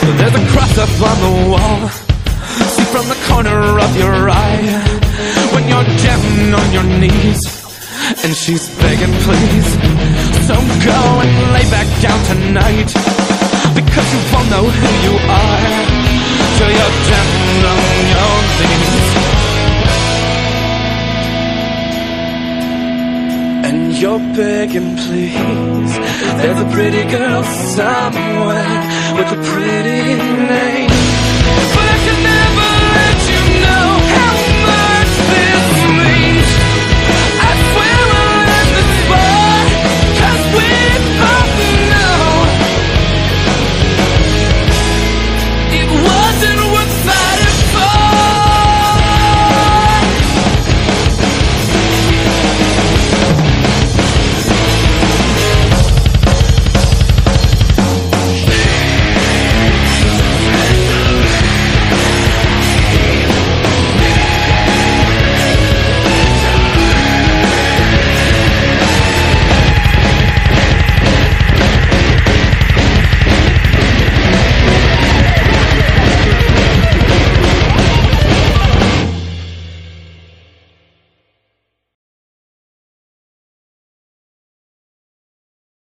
There's a cross up on the wall, see from the corner of your eye, when you're down on your knees and she's begging please. So go and lay back down tonight, because you won't know who you are till you're down on your knees. And you're begging please, there's a pretty girl somewhere with a pretty name.